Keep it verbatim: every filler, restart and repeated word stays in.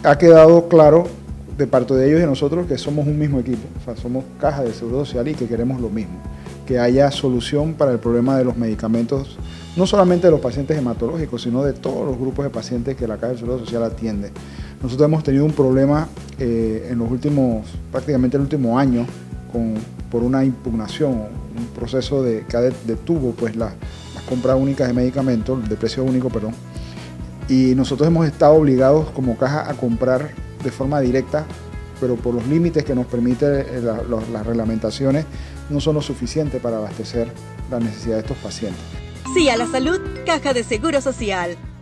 ha quedado claro de parte de ellos y de nosotros que somos un mismo equipo, o sea, somos Caja de Seguro Social y que queremos lo mismo, que haya solución para el problema de los medicamentos, no solamente de los pacientes hematológicos, sino de todos los grupos de pacientes que la Caja de Seguro Social atiende. Nosotros hemos tenido un problema eh, en los últimos, prácticamente el último año, con, por una impugnación, un proceso de, que detuvo pues, la, las compras únicas de medicamentos, de precio único, perdón, y nosotros hemos estado obligados como Caja a comprar de forma directa, pero por los límites que nos permiten la, la, las reglamentaciones, no son lo suficiente para abastecer la necesidad de estos pacientes. Sí a la salud, Caja de Seguro Social.